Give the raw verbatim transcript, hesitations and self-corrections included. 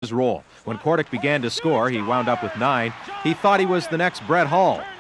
his role. When Kordic began to score, he wound up with nine. He thought he was the next Brett Hall.